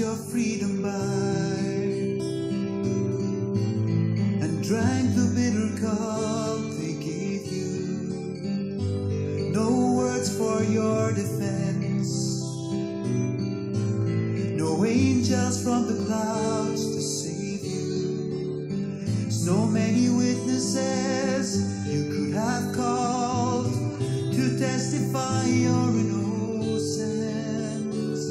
your freedom by and drank the bitter cup they gave you. No words for your defense, no angels from the clouds to save you. So many witnesses you could have called to testify your innocence,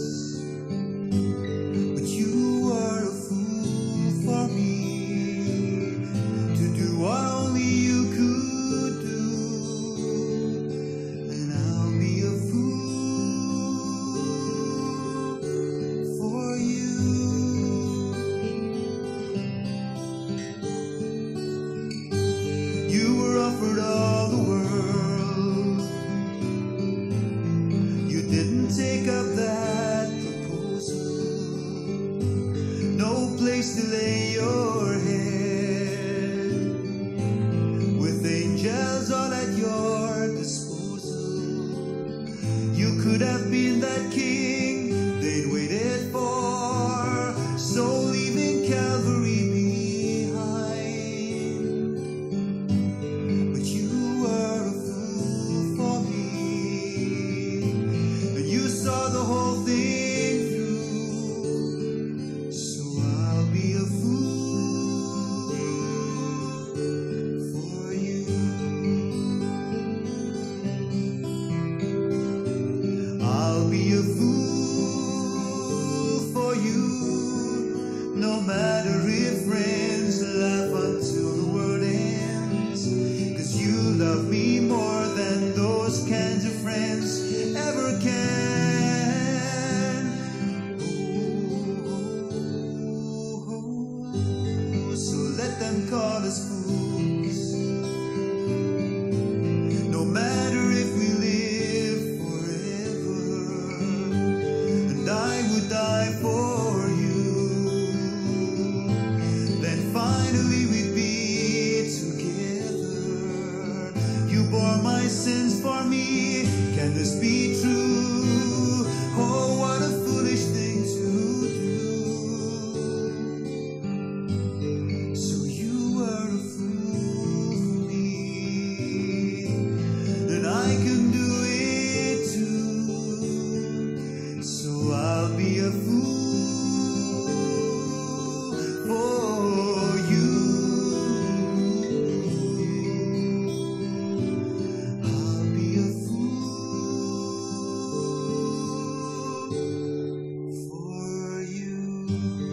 but you were a fool for me to do what only you could do, and I'll be a fool for you. You were offered all the world, you didn't take up that proposal. No place to lay your head, with angels all at your disposal. You could have been that king they'd waited for, so leaving Calvary behind. But you were a fool for me, and you saw the whole thing through. So I'll be a fool for you. I'll be a fool for you, no matter if friends laugh until the world ends, 'cause you love me more than those kinds of friends ever can. Oh, so let them call us fools, no matter if we live forever, and I would die for you. Then finally we'd be together. You bore my sins for me, can this be true? Oh, what a foolish thing to do. So you were a fool for me, and I can do it too. So I'll be a fool for you. I'll be a fool for you.